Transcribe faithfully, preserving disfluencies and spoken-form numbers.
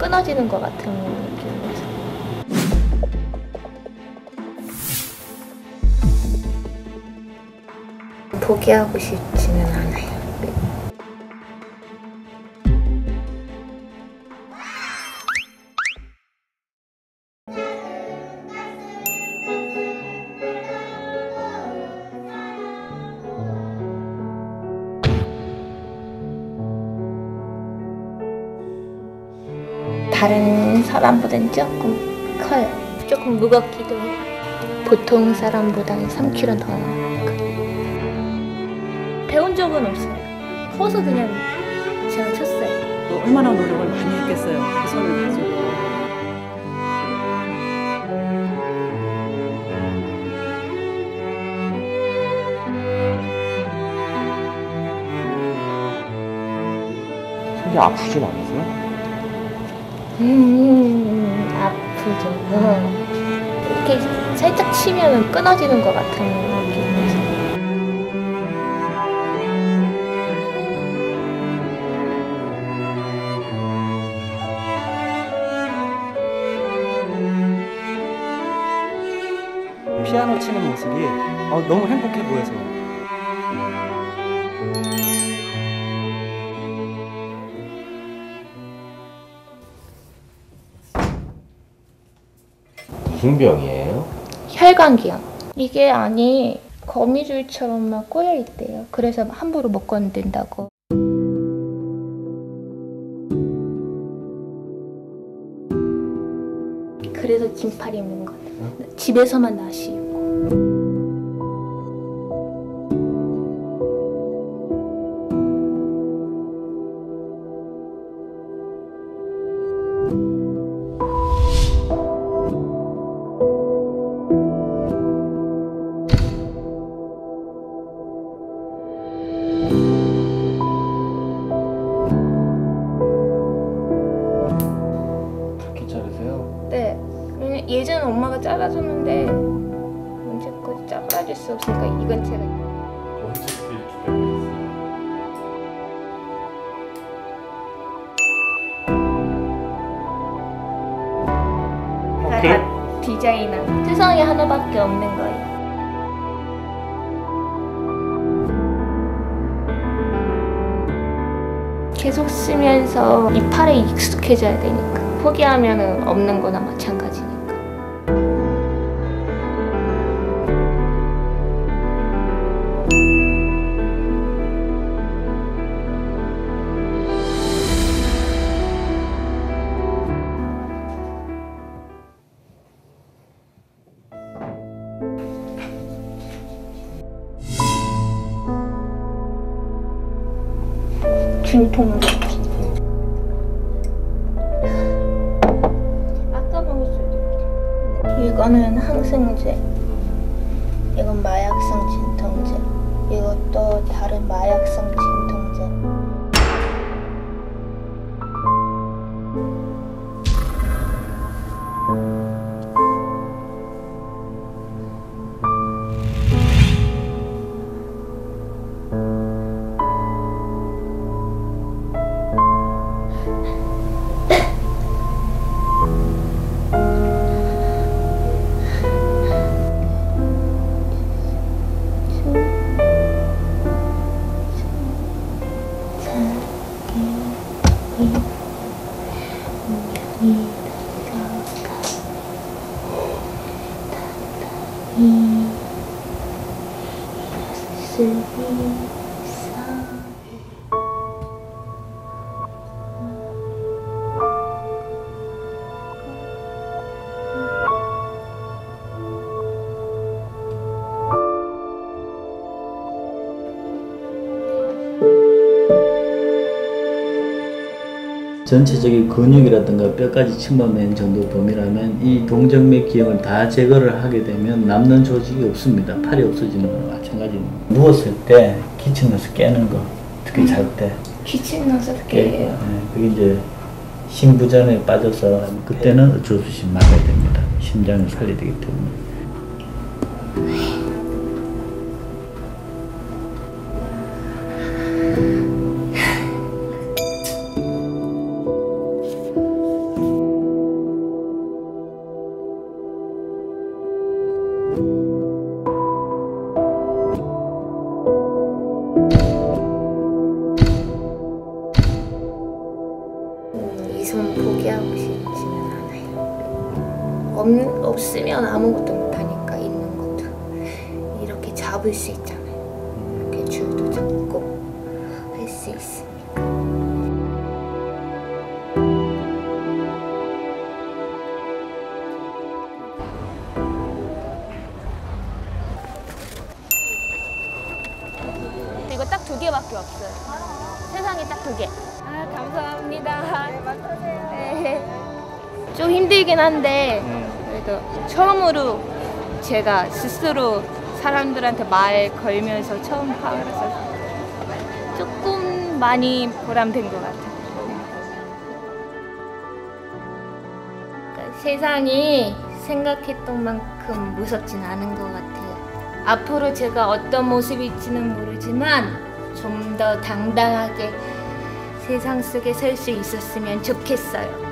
끊어지는 것 같은 느낌이어서. 포기하고 싶지는 않아요. 다른 사람보다는 조금 커요. 조금 무겁기도 해요. 보통 사람보다는 삼 킬로그램 더 나아요. 배운 적은 없어요. 커서 그냥 제가 쳤어요. 또 얼마나 노력을 많이 했겠어요. 그 손을 가지고. 손이 아프진 않으세요? 음, 아프죠. 이렇게 살짝 치면 끊어지는 것 같은 느낌이어서. 피아노 치는 모습이 어, 너무 행복해 보여서. 무슨 병이에요? 혈관기형. 이게 안이 거미줄처럼 막 꼬여 있대요. 그래서 함부로 못 건든다고. 그래서 긴팔 입는 거 같아요. 집에서만 나시 입고. 네. 예전에 엄마가 잘라줬는데 언제까지 잘라줄 수 없으니까 이건 제가. 원칙들이 기다리고 있어요. 다, 다 디자인한 세상에 하나밖에 없는 거예요. 계속 쓰면서 이 팔에 익숙해져야 되니까. 포기하면 없는 거나 마찬가지니까. 진통제. 이거는 항생제, 이건 마약성 진통제, 이것도 다른 마약성 진통제. 전체적인 근육이라든가 뼈까지 침범된 정도 범위라면 이 동정맥 기형을 다 제거를 하게 되면 남는 조직이 없습니다. 팔이 없어지는 거나 마찬가지입니다. 누웠을 때 기침 넣어서 깨는 거, 특히 잘 때 기침 넣어서 깨요. 네, 그게 이제 심부전에 빠져서 그때는 어쩔 수 없이 막아야 됩니다. 심장을 살려야 되기 때문에. 없, 없으면 아무것도 못하니까 있는 것도 이렇게 잡을 수 있잖아요. 이렇게 줄도 잡고 할 수 있으니까. 이거 딱 두 개밖에 없어요. 세상에 딱 두 개. 아, 감사합니다. 네, 맡으세요. 네. 좀 힘들긴 한데 그래도 처음으로 제가 스스로 사람들한테 말 걸면서 처음 파라서 조금 많이 보람된 것 같아요. 그러니까 세상이 생각했던 만큼 무섭진 않은 것 같아요. 앞으로 제가 어떤 모습일지는 모르지만 좀 더 당당하게 세상 속에 설 수 있었으면 좋겠어요.